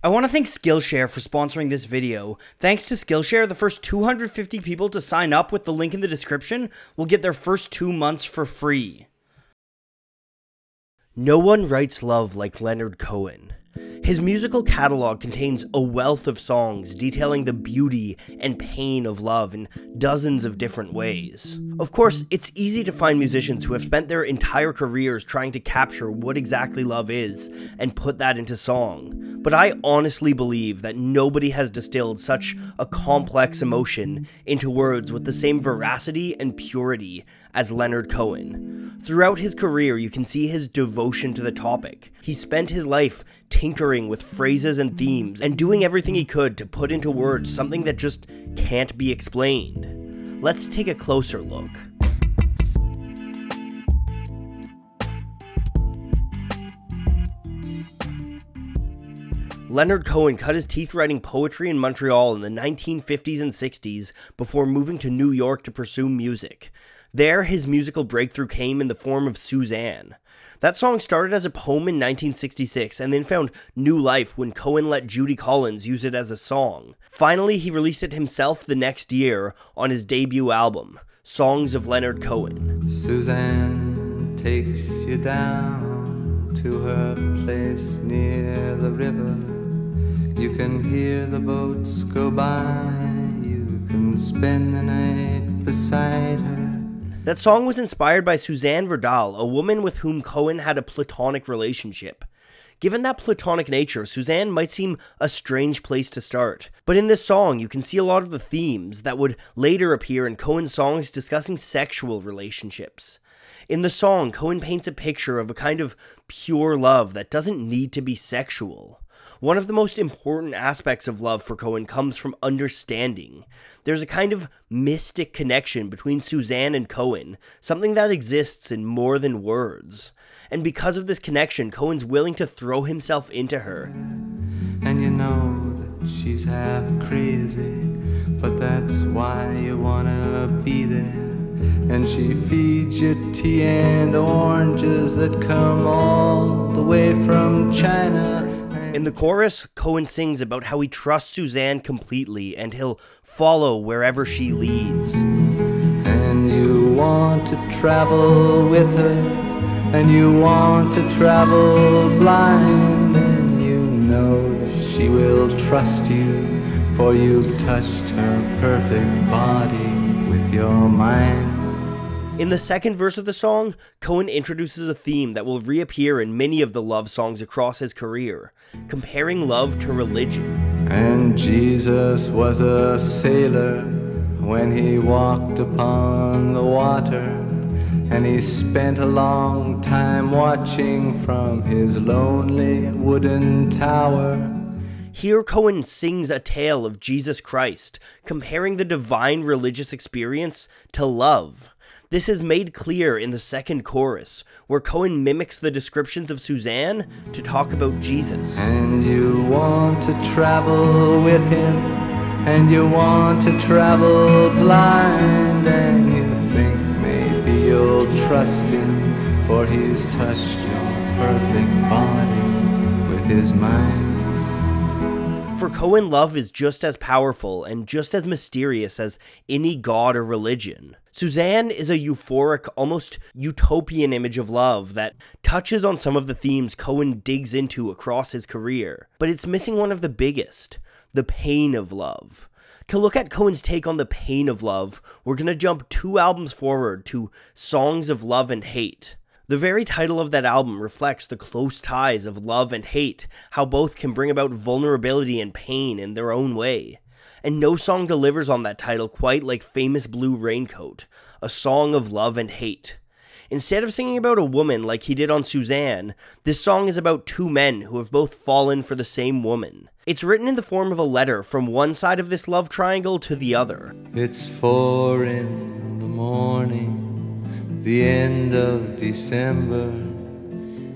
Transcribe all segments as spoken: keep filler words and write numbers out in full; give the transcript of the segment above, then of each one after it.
I want to thank Skillshare for sponsoring this video. Thanks to Skillshare, the first two hundred fifty people to sign up with the link in the description will get their first two months for free. No one writes love like Leonard Cohen. His musical catalog contains a wealth of songs detailing the beauty and pain of love in dozens of different ways. Of course, it's easy to find musicians who have spent their entire careers trying to capture what exactly love is and put that into song. But I honestly believe that nobody has distilled such a complex emotion into words with the same veracity and purity as Leonard Cohen. Throughout his career, you can see his devotion to the topic. He spent his life tinkering with phrases and themes and doing everything he could to put into words something that just can't be explained. Let's take a closer look. Leonard Cohen cut his teeth writing poetry in Montreal in the nineteen fifties and sixties before moving to New York to pursue music. There, his musical breakthrough came in the form of Suzanne. That song started as a poem in nineteen sixty-six and then found new life when Cohen let Judy Collins use it as a song. Finally, he released it himself the next year on his debut album, Songs of Leonard Cohen. Suzanne takes you down to her place near the river. You can hear the boats go by. You can spend the night beside her. That song was inspired by Suzanne Verdal, a woman with whom Cohen had a platonic relationship. Given that platonic nature, Suzanne might seem a strange place to start. But in this song, you can see a lot of the themes that would later appear in Cohen's songs discussing sexual relationships. In the song, Cohen paints a picture of a kind of pure love that doesn't need to be sexual. One of the most important aspects of love for Cohen comes from understanding. There's a kind of mystic connection between Suzanne and Cohen, something that exists in more than words. And because of this connection, Cohen's willing to throw himself into her. And you know that she's half crazy, but that's why you wanna be there. And she feeds you tea and oranges that come all the way from China. In the chorus, Cohen sings about how he trusts Suzanne completely and he'll follow wherever she leads. And you want to travel with her, and you want to travel blind, and you know that she will trust you, for you've touched her perfect body with your mind. In the second verse of the song, Cohen introduces a theme that will reappear in many of the love songs across his career, comparing love to religion. And Jesus was a sailor when he walked upon the water, and he spent a long time watching from his lonely wooden tower. Here Cohen sings a tale of Jesus Christ, comparing the divine religious experience to love. This is made clear in the second chorus, where Cohen mimics the descriptions of Suzanne to talk about Jesus. And you want to travel with him, and you want to travel blind, and you think maybe you'll trust him, for he's touched your perfect body with his mind. For Cohen, love is just as powerful and just as mysterious as any god or religion. Suzanne is a euphoric, almost utopian image of love that touches on some of the themes Cohen digs into across his career, but it's missing one of the biggest, the pain of love. To look at Cohen's take on the pain of love, we're going to jump two albums forward to Songs of Love and Hate. The very title of that album reflects the close ties of love and hate, how both can bring about vulnerability and pain in their own way. And no song delivers on that title quite like Famous Blue Raincoat, a song of love and hate. Instead of singing about a woman like he did on Suzanne, this song is about two men who have both fallen for the same woman. It's written in the form of a letter from one side of this love triangle to the other. It's four in the morning, the end of December.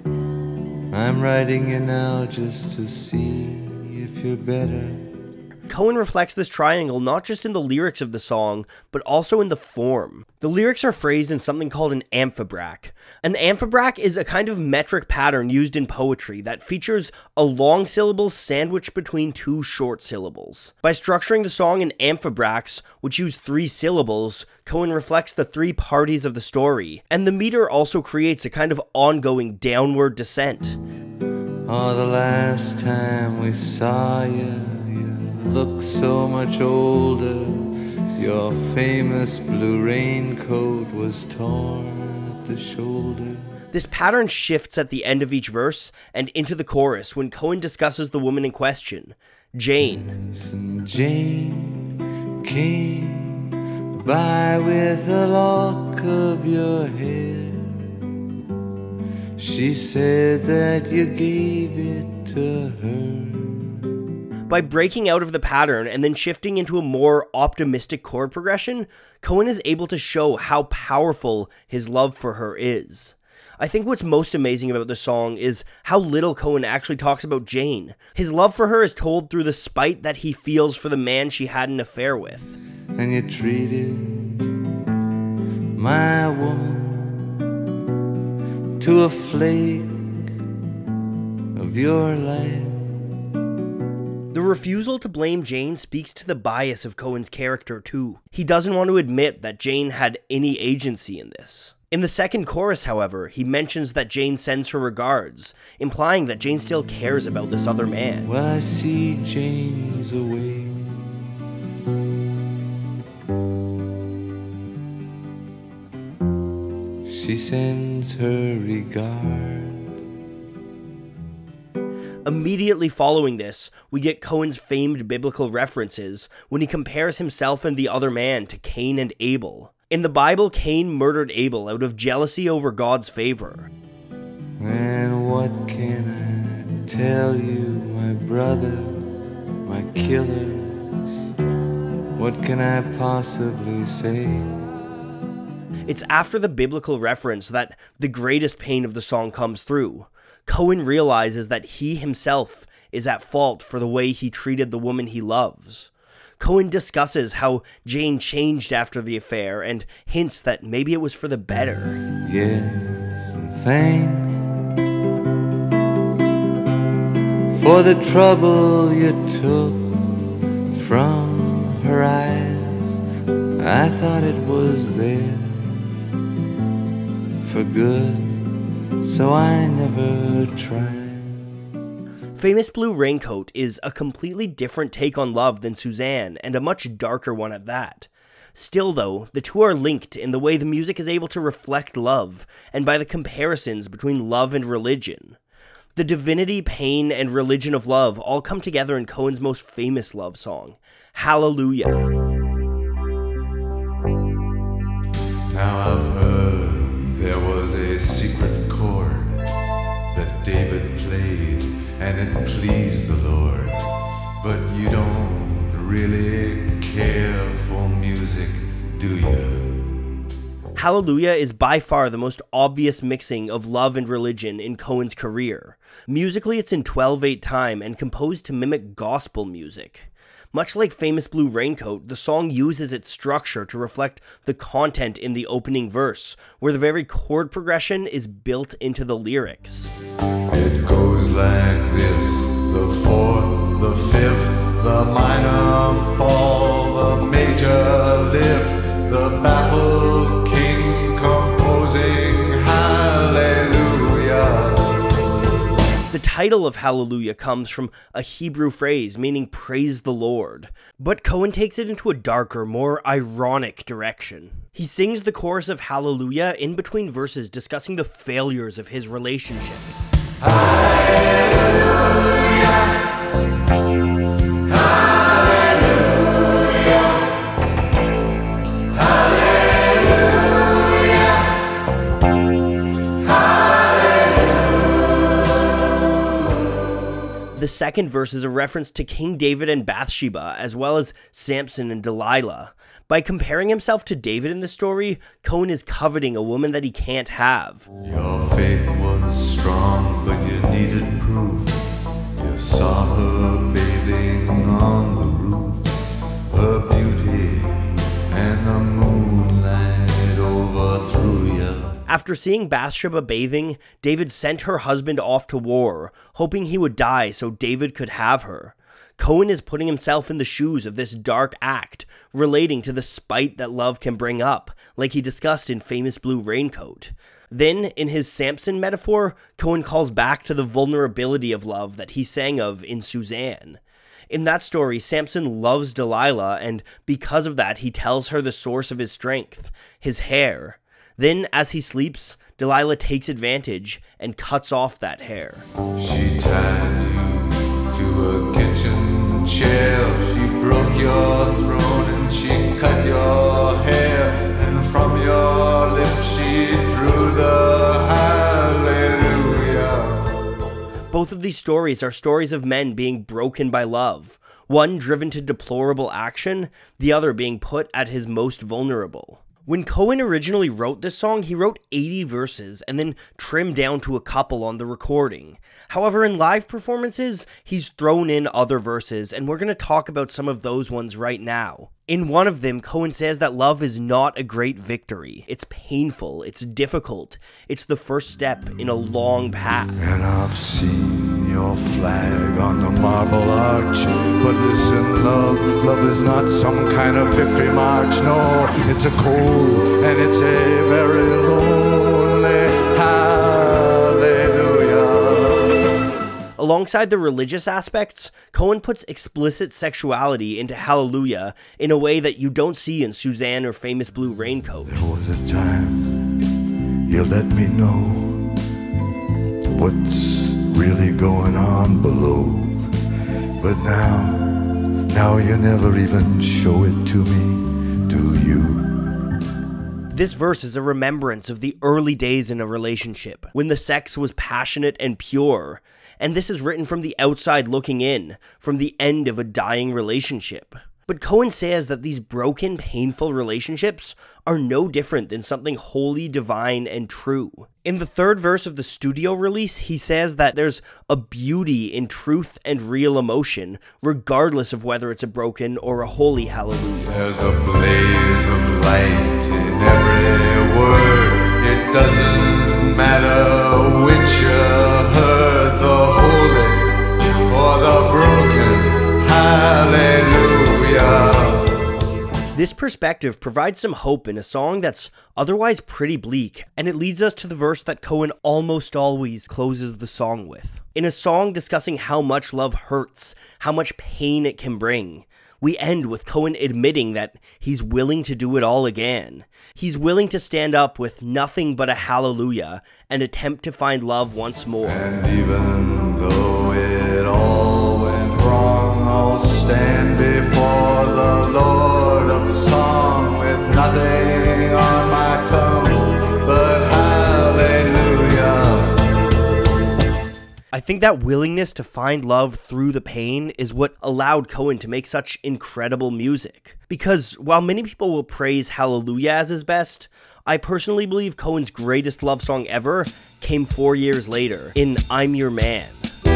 I'm writing you now just to see if you're better. Cohen reflects this triangle not just in the lyrics of the song, but also in the form. The lyrics are phrased in something called an amphibrach. An amphibrach is a kind of metric pattern used in poetry that features a long syllable sandwiched between two short syllables. By structuring the song in amphibrachs, which use three syllables, Cohen reflects the three parties of the story, and the meter also creates a kind of ongoing downward descent. Oh, the last time we saw you, you looked so much older. Your famous blue raincoat was torn at the shoulder. This pattern shifts at the end of each verse and into the chorus when Cohen discusses the woman in question, Jane. And Jane came by with a lock of your hair. She said that you gave it to her. By breaking out of the pattern and then shifting into a more optimistic chord progression, Cohen is able to show how powerful his love for her is. I think what's most amazing about the song is how little Cohen actually talks about Jane. His love for her is told through the spite that he feels for the man she had an affair with. And you treated my woman to a flake of your life. The refusal to blame Jane speaks to the bias of Cohen's character too. He doesn't want to admit that Jane had any agency in this. In the second chorus, however, he mentions that Jane sends her regards, implying that Jane still cares about this other man. Well, I see Jane's away. She sends her regard. Immediately following this, we get Cohen's famed biblical references when he compares himself and the other man to Cain and Abel. In the Bible, Cain murdered Abel out of jealousy over God's favor. And what can I tell you, my brother, my killer? What can I possibly say? It's after the biblical reference that the greatest pain of the song comes through. Cohen realizes that he himself is at fault for the way he treated the woman he loves. Cohen discusses how Jane changed after the affair and hints that maybe it was for the better. Yes, and thanks for the trouble you took from her eyes. I thought it was there for good, so I never tried. Famous Blue Raincoat is a completely different take on love than Suzanne, and a much darker one at that. Still though, the two are linked in the way the music is able to reflect love, and by the comparisons between love and religion. The divinity, pain, and religion of love all come together in Cohen's most famous love song, Hallelujah. Now I've heard there was a secret chord that David played, and it pleased the Lord. But you don't really care for music, do you? Hallelujah is by far the most obvious mixing of love and religion in Cohen's career. Musically, it's in twelve eight time and composed to mimic gospel music. Much like Famous Blue Raincoat, the song uses its structure to reflect the content in the opening verse, where the very chord progression is built into the lyrics. It goes like this: the fourth, the fifth, the minor fall, the major lift, the baffled king composing Hallelujah. The title of Hallelujah comes from a Hebrew phrase meaning praise the Lord, but Cohen takes it into a darker, more ironic direction. He sings the chorus of Hallelujah in between verses discussing the failures of his relationships. Hallelujah. The second verse is a reference to King David and Bathsheba, as well as Samson and Delilah. By comparing himself to David in the story, Cohen is coveting a woman that he can't have. Your faith was strong, but you needed proof. You saw her bathing on the roof. After seeing Bathsheba bathing, David sent her husband off to war, hoping he would die so David could have her. Cohen is putting himself in the shoes of this dark act, relating to the spite that love can bring up, like he discussed in Famous Blue Raincoat. Then, in his Samson metaphor, Cohen calls back to the vulnerability of love that he sang of in Suzanne. In that story, Samson loves Delilah, and because of that, he tells her the source of his strength, his hair. Then, as he sleeps, Delilah takes advantage and cuts off that hair. She tied you to a kitchen chair. She broke your throne and she cut your hair. And from your lips she drew the hallelujah. Both of these stories are stories of men being broken by love. One driven to deplorable action, the other being put at his most vulnerable. When Cohen originally wrote this song, he wrote eighty verses and then trimmed down to a couple on the recording. However, in live performances, he's thrown in other verses, and we're going to talk about some of those ones right now. In one of them, Cohen says that love is not a great victory. It's painful, it's difficult, it's the first step in a long path. And I've seen your flag on the marble arch, but listen, love, love is not some kind of victory march. No, it's a cold and it's a very lonely hallelujah. Alongside the religious aspects, Cohen puts explicit sexuality into Hallelujah in a way that you don't see in Suzanne or Famous Blue Raincoat. There was a time you let me know what's really going on below, but now, now you never even show it to me, do you? This verse is a remembrance of the early days in a relationship, when the sex was passionate and pure, and this is written from the outside looking in, from the end of a dying relationship. But Cohen says that these broken, painful relationships are no different than something wholly divine and true. In the third verse of the studio release, he says that there's a beauty in truth and real emotion, regardless of whether it's a broken or a holy hallelujah. There's a blaze of light in every word. It doesn't matter which you heard, the holy or the broken. Hallelujah. This perspective provides some hope in a song that's otherwise pretty bleak, and it leads us to the verse that Cohen almost always closes the song with. In a song discussing how much love hurts, how much pain it can bring, we end with Cohen admitting that he's willing to do it all again. He's willing to stand up with nothing but a hallelujah and attempt to find love once more. And even though it all went wrong, I'll stand before the Lord of song with nothing on my tongue but hallelujah. I think that willingness to find love through the pain is what allowed Cohen to make such incredible music. Because while many people will praise Hallelujah as his best, I personally believe Cohen's greatest love song ever came four years later in I'm Your Man.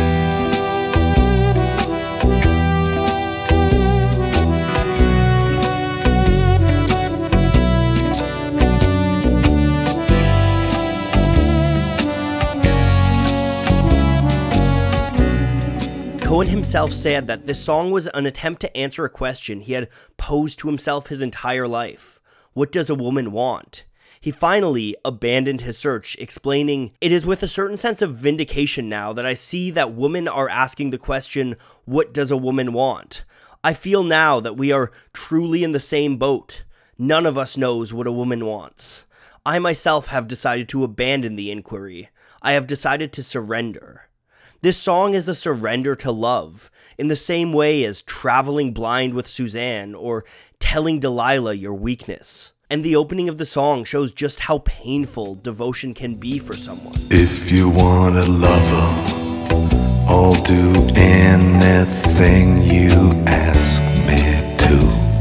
Cohen himself said that this song was an attempt to answer a question he had posed to himself his entire life. What does a woman want? He finally abandoned his search, explaining, "It is with a certain sense of vindication now that I see that women are asking the question, what does a woman want? I feel now that we are truly in the same boat. None of us knows what a woman wants. I myself have decided to abandon the inquiry. I have decided to surrender." This song is a surrender to love, in the same way as traveling blind with Suzanne or telling Delilah your weakness. And the opening of the song shows just how painful devotion can be for someone. If you want a lover, I'll do anything you ask me to.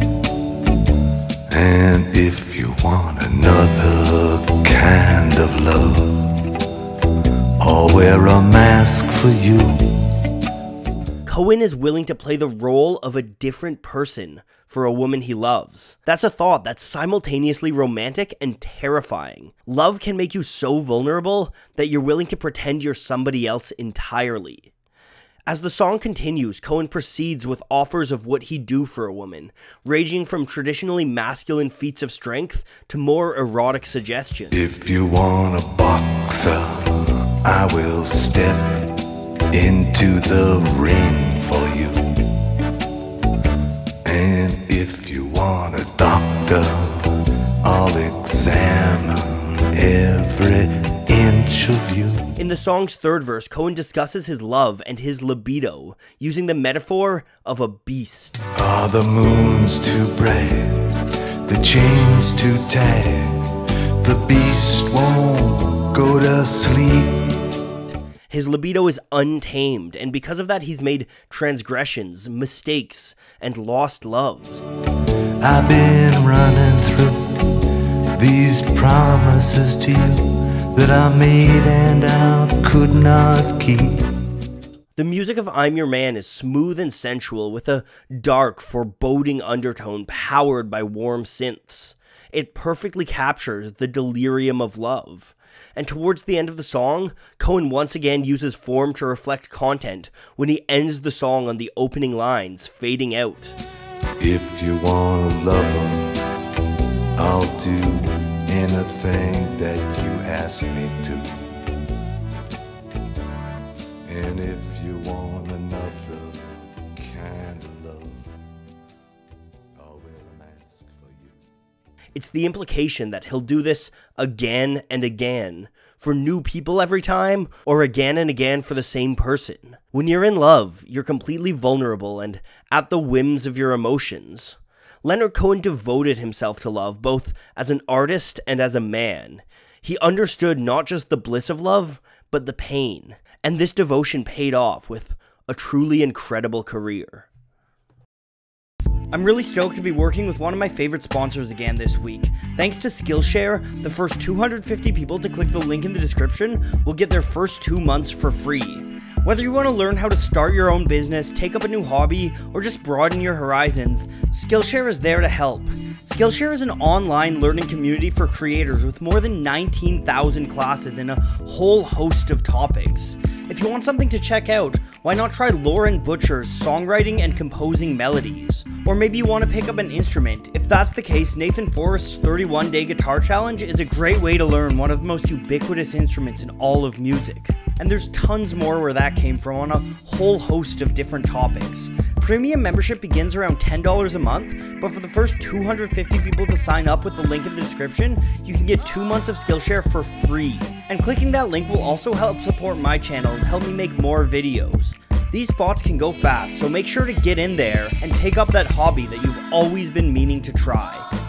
And if you want another kind of love, I'll wear a mask for you. Cohen Cohen is willing to play the role of a different person for a woman he loves. That's a thought that's simultaneously romantic and terrifying. Love can make you so vulnerable that you're willing to pretend you're somebody else entirely. As the song continues, Cohen proceeds with offers of what he'd do for a woman, ranging from traditionally masculine feats of strength to more erotic suggestions. If you want a boxer, I will step into the ring for you. And if you want a doctor, I'll examine every inch of you. In the song's third verse, Cohen discusses his love and his libido, using the metaphor of a beast. Are the moons too bright, the chains too tight, the beast won't go to sleep. His libido is untamed, and because of that he's made transgressions, mistakes, and lost loves. I've been running through these promises to you that I made and I could not keep. The music of I'm Your Man is smooth and sensual with a dark, foreboding undertone powered by warm synths. It perfectly captures the delirium of love. And towards the end of the song, Cohen once again uses form to reflect content when he ends the song on the opening lines, fading out. If you want a lover, I'll do anything that you ask me to. And if you want another kind of love, I'll wear a mask for you. It's the implication that he'll do this again and again, for new people every time, or again and again for the same person. When you're in love, you're completely vulnerable and at the whims of your emotions. Leonard Cohen devoted himself to love, both as an artist and as a man. He understood not just the bliss of love, but the pain. And this devotion paid off with a truly incredible career. I'm really stoked to be working with one of my favorite sponsors again this week. Thanks to Skillshare, the first two hundred fifty people to click the link in the description will get their first two months for free. Whether you want to learn how to start your own business, take up a new hobby, or just broaden your horizons, Skillshare is there to help. Skillshare is an online learning community for creators with more than nineteen thousand classes in a whole host of topics. If you want something to check out, why not try Lauren Butcher's songwriting and composing melodies? Or maybe you want to pick up an instrument. If that's the case, Nathan Forrest's thirty-one day Guitar Challenge is a great way to learn one of the most ubiquitous instruments in all of music. And there's tons more where that came from on a whole host of different topics. Premium membership begins around ten dollars a month, but for the first two hundred fifty people to sign up with the link in the description, you can get two months of Skillshare for free. And clicking that link will also help support my channel and help me make more videos. These spots can go fast, so make sure to get in there and take up that hobby that you've always been meaning to try.